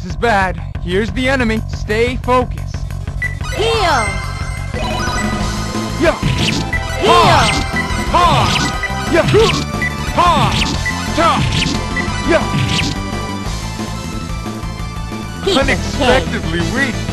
This is bad. Here's the enemy. Stay focused. Heal! Yeah! Heal! Ha! Yeah! Ha! Ta! Yeah! Piece of cake. Unexpectedly weak.